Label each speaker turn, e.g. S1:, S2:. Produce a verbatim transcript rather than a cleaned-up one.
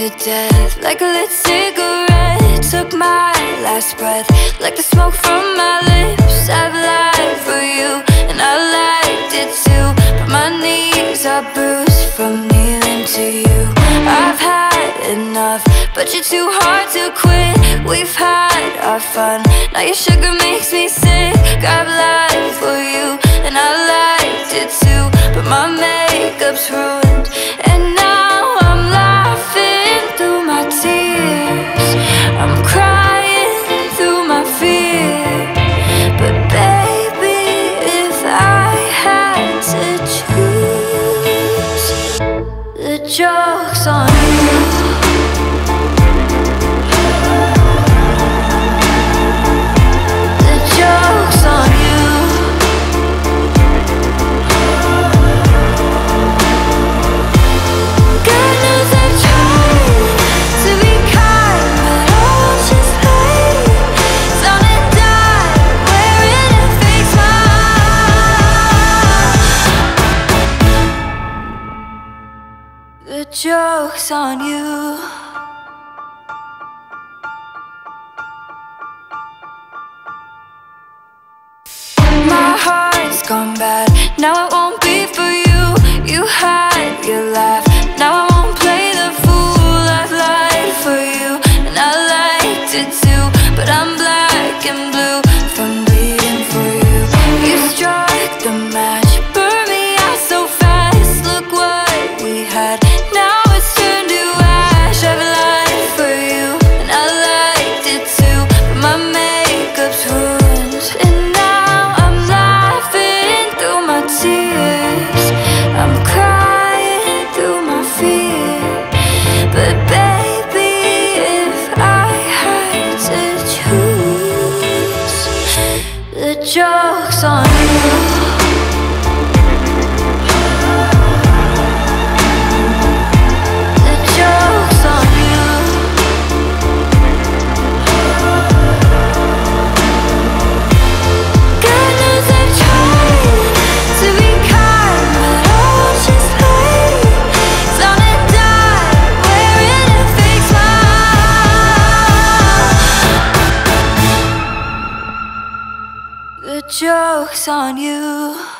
S1: to death like a lit cigarette. Took my last breath like the smoke from my lips. I've lied for you and I liked it too, but my knees are bruised from kneeling to you. I've had enough, but you're too hard to quit. We've had our fun, now your sugar makes me sick. I've lied for you and I liked it too, but my makeup's ruined and now I'm laughing through my tears. I'm crying through my fear. But baby, if I had to choose, the joke's on you. The joke's on you. My heart's gone bad, now it won't be for you. You had your laugh, now I won't play the fool. I've lied for you and I liked it too, but I'm black and blue from bleeding for you. You struck the match, burned me out so fast. Look what we had, now it's turned to ash. I've lied for you and I liked it too, but my makeup's ruined and now I'm laughing through my tears. I'm crying through my fear. But baby, if I had to choose, the joke's on you. The joke's on you.